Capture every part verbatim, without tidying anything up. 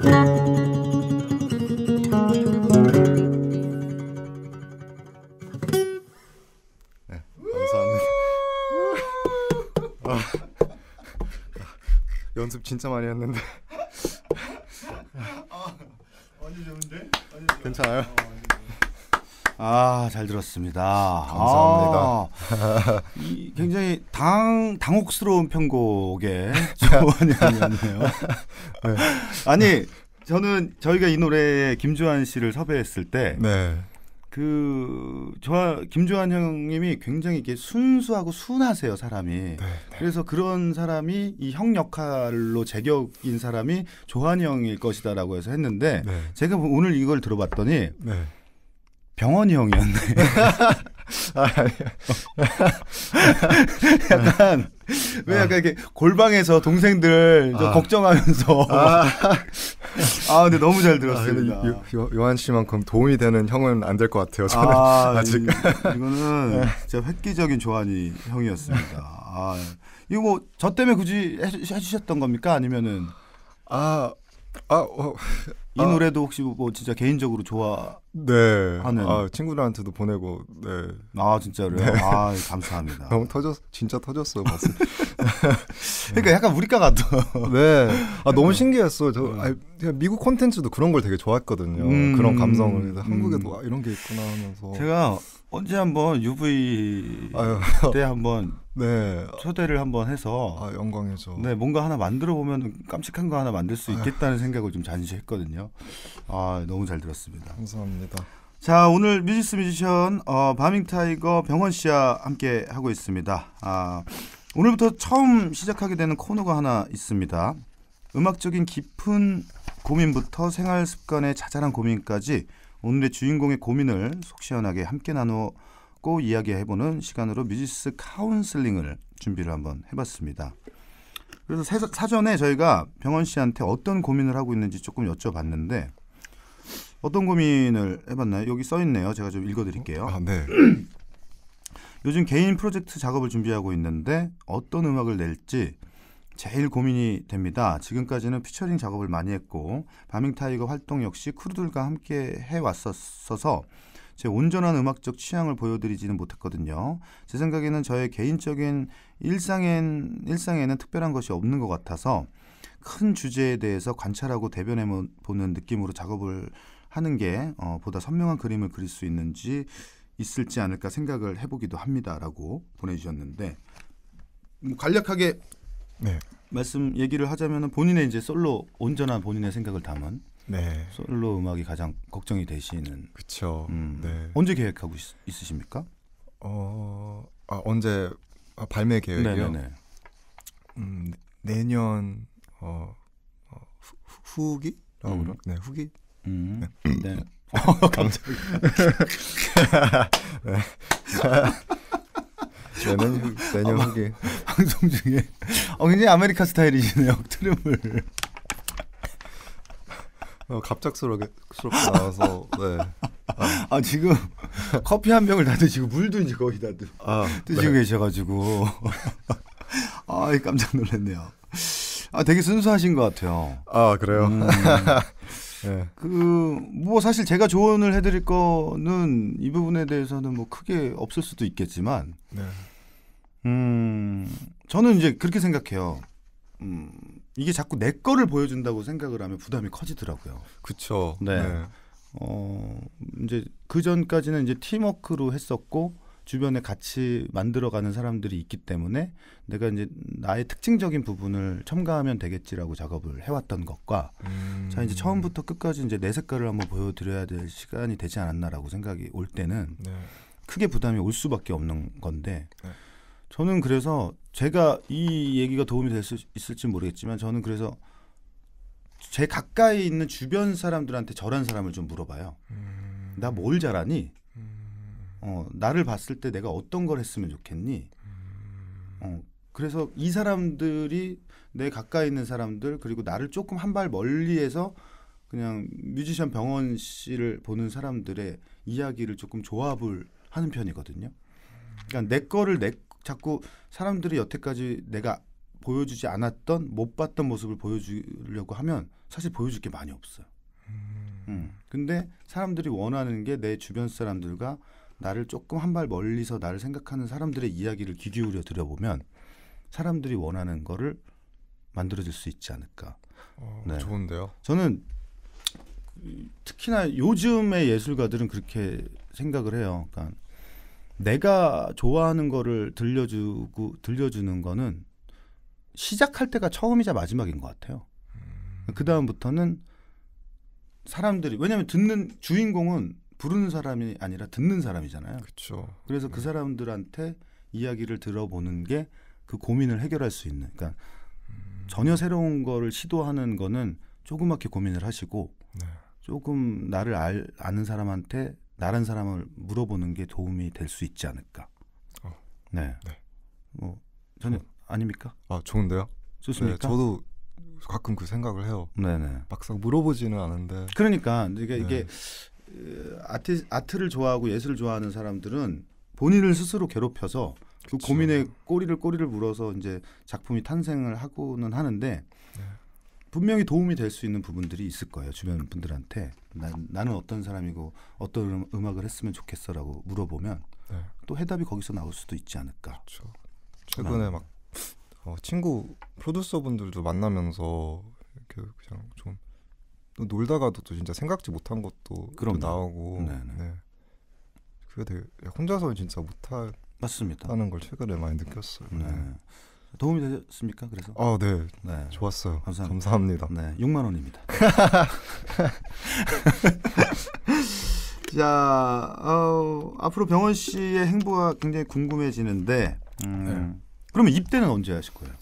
네, 감사합니다. 아, 연습 진짜 많이 했는데. 완전 좋은데? 괜찮아요? 아, 잘 들었습니다. 감사합니다. 아, 이 굉장히 당 당혹스러운 편곡의 조원영이었네요. 네. 아니, 저는 저희가 이 노래에 김주한 씨를 섭외했을 때, 네. 그 저 김주한 형님이 굉장히 이게 순수하고 순하세요, 사람이. 네, 네. 그래서 그런 사람이 이 형 역할로 제격인 사람이 조한 형일 것이다라고 해서 했는데, 네. 제가 오늘 이걸 들어봤더니 네. 병원이 형이었네. 약간 왜 약간 이렇게 골방에서 동생들 좀 아. 걱정하면서. 아, 아, 근데 너무 잘 아, 들었습니다. 근데 요, 요, 요한 씨만큼 도움이 되는 형은 안 될 것 같아요. 저는 아, 아직. 이, 이거는 진짜 획기적인 조한이 형이었습니다. 아, 이거 뭐 저 때문에 굳이 해, 해주셨던 겁니까? 아니면은 아, 아, 어, 이 아. 노래도 혹시 뭐 진짜 개인적으로 좋아? 네. 하는. 아, 친구들한테도 보내고, 네. 아, 진짜로요? 네. 아, 감사합니다. 너무 터졌, 진짜 터졌어요. 맞습니다. 그러니까 약간 우리과 같아. 네. 아, 너무 신기했어요. 저, 아, 그냥 미국 콘텐츠도 그런 걸 되게 좋아했거든요. 음, 그런 감성을. 음. 한국에도 와, 이런 게 있구나 하면서. 제가 언제 한번 유브이 아유. 때 한번 네. 초대를 한번 해서 아, 영광이죠. 네, 뭔가 하나 만들어 보면 깜찍한 거 하나 만들 수 있겠다는 생각을 좀 잠시 했거든요. 아, 너무 잘 들었습니다. 감사합니다. 자, 오늘 뮤지스 뮤지션 어, 바밍타이거 병원 씨와 함께 하고 있습니다. 아, 오늘부터 처음 시작하게 되는 코너가 하나 있습니다. 음악적인 깊은 고민부터 생활 습관의 자잘한 고민까지 오늘의 주인공의 고민을 속 시원하게 함께 나누고 이야기해보는 시간으로 뮤지스 카운슬링을 준비를 한번 해봤습니다. 그래서 사, 사전에 저희가 병원 씨한테 어떤 고민을 하고 있는지 조금 여쭤봤는데 어떤 고민을 해봤나요? 여기 써있네요. 제가 좀 읽어드릴게요. 아, 네. 요즘 개인 프로젝트 작업을 준비하고 있는데 어떤 음악을 낼지 제일 고민이 됩니다. 지금까지는 피처링 작업을 많이 했고 바밍타이거 활동 역시 크루들과 함께 해왔었어서 제 온전한 음악적 취향을 보여드리지는 못했거든요. 제 생각에는 저의 개인적인 일상엔, 일상에는 특별한 것이 없는 것 같아서 큰 주제에 대해서 관찰하고 대변해보는 느낌으로 작업을 하는 게 어, 보다 선명한 그림을 그릴 수 있는지 있을지 않을까 생각을 해보기도 합니다라고 보내주셨는데 뭐 간략하게 네. 말씀 얘기를 하자면 본인의 이제 솔로 온전한 본인의 생각을 담은 네. 솔로 음악이 가장 걱정이 되시는. 그쵸. 음, 네. 언제 계획하고 있, 있으십니까? 어, 아, 언제 아, 발매 계획이요? 네네네. 음, 내년 어, 어 후, 후기라고 음. 그러? 네, 후기. 음, 네. 네. 어, 갑자기. 네. 내년 후, 내년 아, 후기. 방송 중에 어, 굉장히 아메리카 스타일이시네요. 트름을. 어, 갑작스럽게 스럽게 나와서 네. 아, 아 지금 커피 한 병을 다 드시고 물도 이제 거의 다 드, 아, 드시고 네. 계셔가지고 아 깜짝 놀랐네요. 아 되게 순수하신 것 같아요. 아, 그래요? 음, 네. 그 뭐 사실 제가 조언을 해드릴 거는 이 부분에 대해서는 뭐 크게 없을 수도 있겠지만, 네. 음 저는 이제 그렇게 생각해요. 음 이게 자꾸 내 거를 보여준다고 생각을 하면 부담이 커지더라고요. 그쵸. 네. 네. 어 이제 그 전까지는 이제 팀워크로 했었고 주변에 같이 만들어가는 사람들이 있기 때문에 내가 이제 나의 특징적인 부분을 첨가하면 되겠지라고 작업을 해왔던 것과 음... 자 이제 처음부터 끝까지 이제 내 색깔을 한번 보여드려야 될 시간이 되지 않았나라고 생각이 올 때는 네. 크게 부담이 올 수밖에 없는 건데 네. 저는 그래서 제가 이 얘기가 도움이 될 수 있을지 모르겠지만 저는 그래서 제 가까이 있는 주변 사람들한테 저런 사람을 좀 물어봐요. 음... 나 뭘 잘하니? 음... 어, 나를 봤을 때 내가 어떤 걸 했으면 좋겠니? 음... 어, 그래서 이 사람들이 내 가까이 있는 사람들 그리고 나를 조금 한 발 멀리에서 그냥 뮤지션 병원 씨를 보는 사람들의 이야기를 조금 조합을 하는 편이거든요. 그러니까 내 거를 내 자꾸 사람들이 여태까지 내가 보여주지 않았던 못 봤던 모습을 보여주려고 하면 사실 보여줄 게 많이 없어요. 음. 음. 근데 사람들이 원하는 게 내 주변 사람들과 나를 조금 한 발 멀리서 나를 생각하는 사람들의 이야기를 귀 기울여 들어보면 사람들이 원하는 거를 만들어줄 수 있지 않을까. 어, 네. 좋은데요. 저는 특히나 요즘의 예술가들은 그렇게 생각을 해요. 그러니까 내가 좋아하는 거를 들려주고 들려주는 거는 시작할 때가 처음이자 마지막인 것 같아요. 음. 그 다음부터는 사람들이 왜냐하면 듣는 주인공은 부르는 사람이 아니라 듣는 사람이잖아요. 그렇죠. 그래서 그 사람들한테 이야기를 들어보는 게 그 고민을 해결할 수 있는. 그러니까 음. 전혀 새로운 거를 시도하는 거는 조그맣게 고민을 하시고 네. 조금 나를 알, 아는 사람한테 나란 사람을 물어보는 게 도움이 될 수 있지 않을까. 어. 네. 네. 뭐 저는 아닙니까? 아 좋은데요. 좋습니까? 네, 저도 가끔 그 생각을 해요. 네네. 막상 물어보지는 않은데. 그러니까 이게, 네. 이게 아트, 아트를 좋아하고 예술을 좋아하는 사람들은 본인을 스스로 괴롭혀서 그 그쵸. 고민에 꼬리를 꼬리를 물어서 이제 작품이 탄생을 하고는 하는데 네. 분명히 도움이 될 수 있는 부분들이 있을 거예요. 주변 분들한테 나, 나는 어떤 사람이고 어떤 음, 음악을 했으면 좋겠어라고 물어보면 네. 또 해답이 거기서 나올 수도 있지 않을까. 그렇죠. 최근에 막 어, 친구 프로듀서분들도 만나면서 이렇게 그냥 좀 또 놀다가도 또 진짜 생각지 못한 것도 그럼요. 또 나오고. 네네. 네. 그게 되게 혼자서는 진짜 못하다는 맞습니다. 걸 최근에 많이 느꼈어요. 네. 네. 도움이 되셨습니까? 그래서 아, 네. 네. 좋았어요. 감사합니다. 감사합니다. 네, 육만 원입니다. 자, 어, 앞으로 병원 씨의 행보가 굉장히 궁금해지는데, 음, 네. 그러면 입대는 언제 하실 거예요?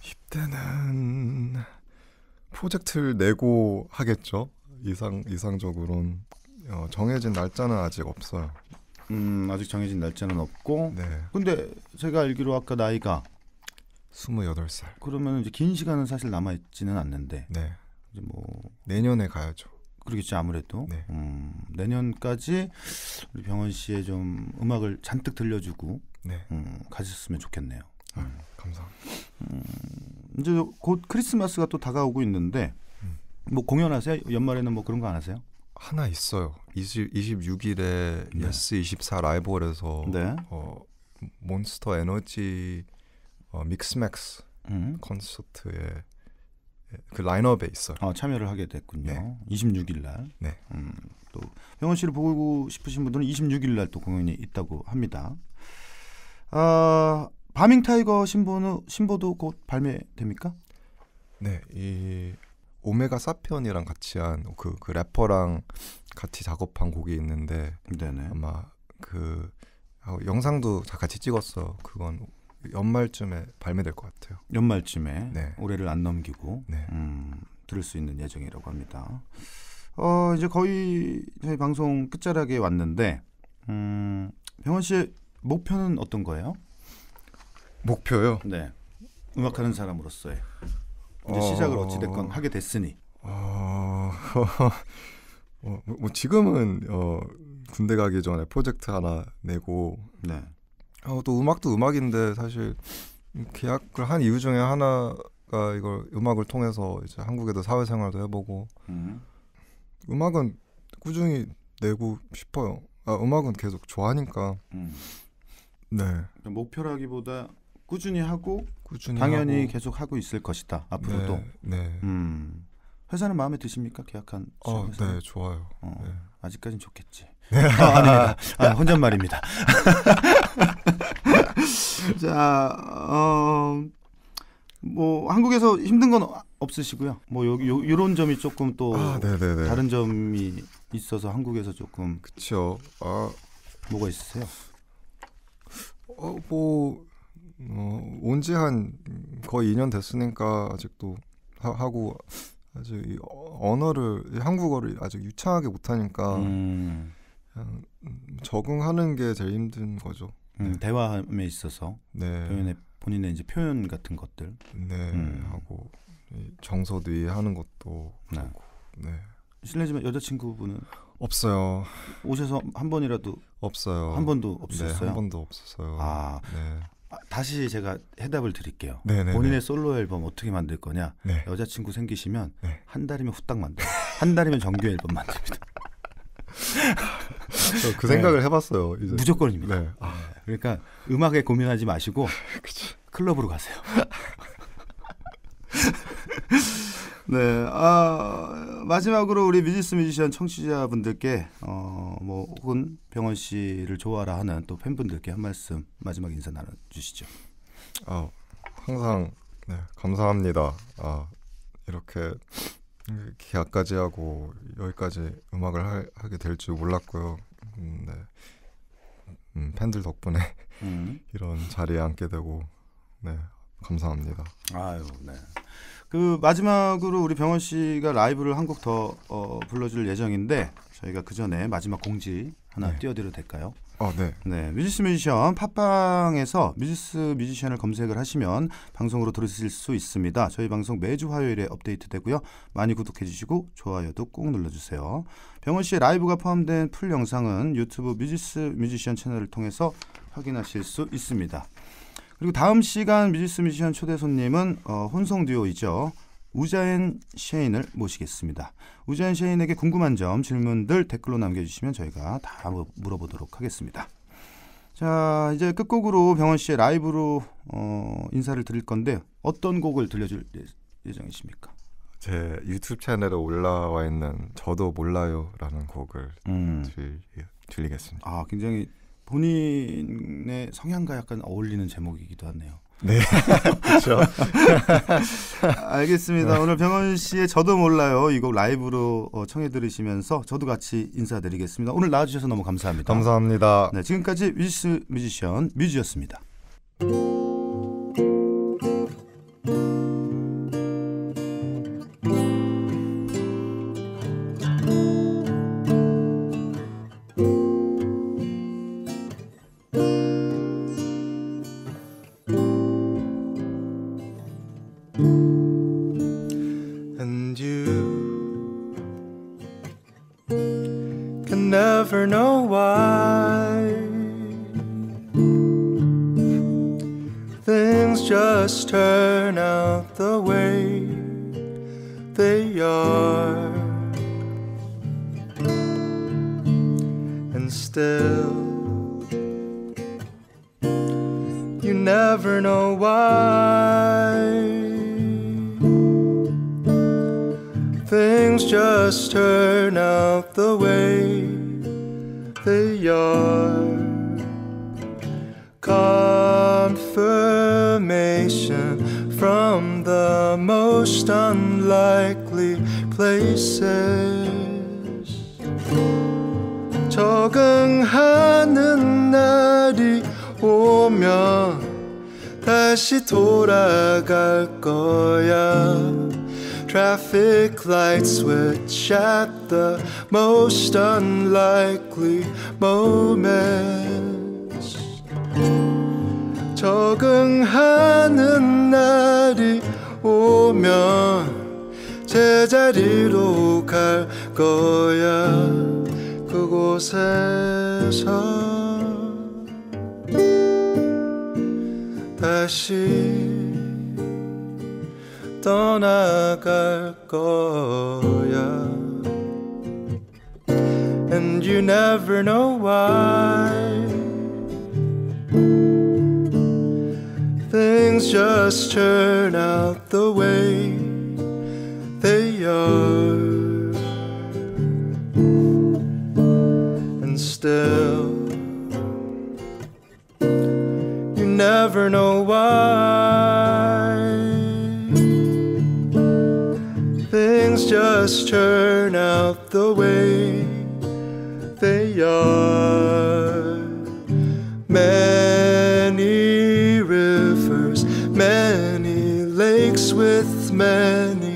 입대는 프로젝트를 내고 하겠죠. 이상 이상적으로는 어, 정해진 날짜는 아직 없어요. 음, 아직 정해진 날짜는 없고, 네. 근데 제가 알기로 아까 나이가 스물여덟 살. 그러면 이제 긴 시간은 사실 남아 있지는 않는데, 네. 이제 뭐 내년에 가야죠. 그러겠지 아무래도. 네. 음, 내년까지 우리 병원 씨의 좀 음악을 잔뜩 들려주고 네. 음, 가셨으면 좋겠네요. 음. 감사합니다. 음, 이제 곧 크리스마스가 또 다가오고 있는데 음. 뭐 공연하세요? 연말에는 뭐 그런 거 안 하세요? 하나 있어요. 이십육 일에 네. 예스 이십사 라이브홀에서 네. 어, 몬스터 에너지 어, 믹스맥스 음. 콘서트에 그 라인업에 있어요. 아, 참여를 하게 됐군요. 네. 이십육 일 날. 네. 음, 또 병원 씨를 보고 싶으신 분들은 이십육 일 날 또 공연이 있다고 합니다. 아, 바밍 타이거 신보는 신보도 곧 발매됩니까? 네, 이 오메가 사피언이랑 같이 한 그 그 래퍼랑 같이 작업한 곡이 있는데 네네. 아마 그 아, 영상도 다 같이 찍었어요. 그건 연말쯤에 발매될 것 같아요. 연말쯤에 네. 올해를 안 넘기고 네. 음, 들을 수 있는 예정이라고 합니다. 어, 이제 거의 저희 방송 끝자락에 왔는데 음, 병원 씨의 목표는 어떤 거예요? 목표요? 네, 음악하는 사람으로서의 이제 어... 시작을 어찌됐건 하게 됐으니. 어... 어, 뭐, 뭐 지금은 어, 군대 가기 전에 프로젝트 하나 내고 네. 어, 또 음악도 음악인데 사실 계약을 한 이유 중에 하나가 이걸 음악을 통해서 이제 한국에도 사회생활도 해보고 음. 음악은 꾸준히 내고 싶어요. 아, 음악은 계속 좋아하니까. 음. 네. 목표라기보다 꾸준히 하고 꾸준히 당연히 하고. 계속 하고 있을 것이다. 앞으로도. 네. 네. 음. 회사는 마음에 드십니까? 계약한 어, 회사는? 네, 좋아요. 어, 네. 아직까진 좋겠지. 아, 아닙니다. 아, 혼잣말입니다. 자, 어, 뭐 한국에서 힘든 건 없으시고요. 뭐 여기 요, 요런 점이 조금 또 아, 네네네. 다른 점이 있어서 한국에서 조금 그쵸. 아, 뭐가 있으세요? 어, 뭐, 어, 온지 한 거의 이 년 됐으니까 아직도 하, 하고 아직 이 언어를 이 한국어를 아직 유창하게 못하니까 음, 그냥 적응하는 게 제일 힘든 거죠. 음, 네. 대화함에 있어서 네, 본인의, 본인의 이제 표현 같은 것들. 네 음. 하고 이 정서도 이해하는 것도 네. 그렇고, 네 실례지만 여자친구분은 없어요, 오셔서 한 번이라도 없어요. 한 번도 네, 없으셨어요? 한 번도 없었어요. 아, 네, 아, 다시 제가 해답을 드릴게요. 네네네. 본인의 솔로 앨범 어떻게 만들 거냐? 네. 여자친구 생기시면 네. 한 달이면 후딱 만들어요. 한 달이면 정규 앨범 만듭니다. 그 생각을 네. 해봤어요. 이제. 무조건입니다. 네. 아. 그러니까 음악에 고민하지 마시고 클럽으로 가세요. 네, 아, 마지막으로 우리 뮤지스 뮤지션 청취자분들께 어, 뭐 혹은 병원 씨를 좋아라 하는 또 팬분들께 한 말씀 마지막 인사 나눠주시죠. 아, 항상 네, 감사합니다. 아, 이렇게 계약까지 하고 여기까지 음악을 할, 하게 될 줄 몰랐고요. 음, 네. 음, 팬들 덕분에 음. 이런 자리에 앉게 되고 네, 감사합니다. 아유, 네. 그 마지막으로 우리 병원 씨가 라이브를 한 곡 더 어, 불러줄 예정인데 저희가 그 전에 마지막 공지 하나 네. 띄워드려도 될까요? 어, 네. 네, 뮤지스 뮤지션 팟빵에서 뮤지스 뮤지션을 검색을 하시면 방송으로 들으실 수 있습니다. 저희 방송 매주 화요일에 업데이트되고요. 많이 구독해 주시고 좋아요도 꼭 눌러주세요. 병원 씨의 라이브가 포함된 풀 영상은 유튜브 뮤지스 뮤지션 채널을 통해서 확인하실 수 있습니다. 그리고 다음 시간 뮤지스 뮤지션 초대 손님은 어, 혼성 듀오이죠. 우자앤 셰인을 모시겠습니다. 우자앤 셰인에게 궁금한 점, 질문들 댓글로 남겨주시면 저희가 다 물어보도록 하겠습니다. 자, 이제 끝곡으로 병원 씨의 라이브로 어, 인사를 드릴 건데 어떤 곡을 들려줄 예정이십니까? 제 유튜브 채널에 올라와 있는 저도 몰라요라는 곡을 음. 들, 들리겠습니다. 아, 굉장히 본인의 성향과 약간 어울리는 제목이기도 하네요. 네, 그렇죠. 알겠습니다. 네. 오늘 병원 씨의 저도 몰라요 이 곡 라이브로 청해 들으시면서 저도 같이 인사드리겠습니다. 오늘 나와주셔서 너무 감사합니다. 감사합니다. 네, 지금까지 뮤지스 뮤지션 뮤지였습니다. And you can never know why things just turn out the way they are. And still you never know why things just turn out the way they are. Confirmation from the most unlikely places. 적응하는 날이 오면 다시 돌아갈 거야. Traffic light switch at the most unlikely moments. 적응하는 날이 오면 제자리로 갈 거야. 그곳에서 다시 떠나갈 거야. And you never know why things just turn out the way they are. And still you never know why things just turn out the way they are. Many rivers, many lakes with many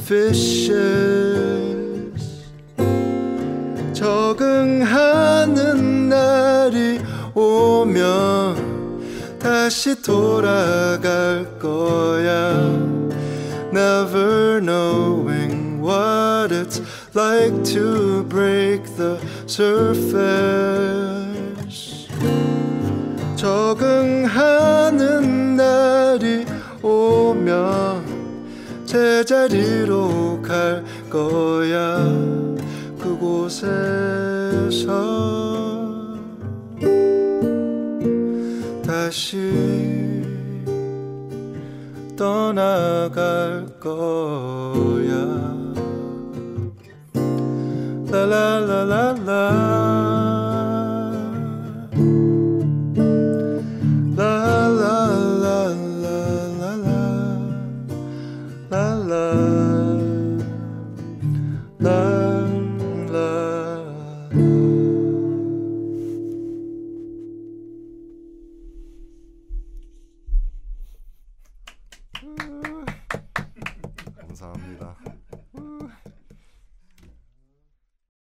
fishes. 적응하는 날이 오면 다시 돌아갈 거야. Never knowing what it's like to break the surface. 적응하는 날이 오면 제자리로 갈 거야. 그곳에서 다시 떠나갈 거야. 라라라라라